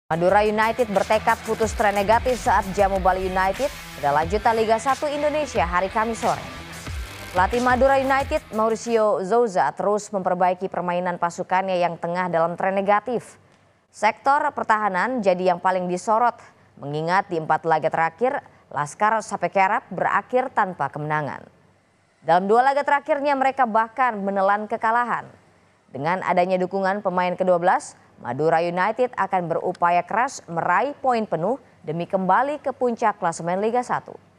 Madura United bertekad putus tren negatif saat jamu Bali United pada lanjutan Liga 1 Indonesia hari Kamis sore. Pelatih Madura United Mauricio Souza terus memperbaiki permainan pasukannya yang tengah dalam tren negatif. Sektor pertahanan jadi yang paling disorot, mengingat di 4 laga terakhir Laskar Sapekerap berakhir tanpa kemenangan. Dalam 2 laga terakhirnya mereka bahkan menelan kekalahan. Dengan adanya dukungan pemain ke-12, Madura United akan berupaya keras meraih poin penuh demi kembali ke puncak klasemen Liga 1.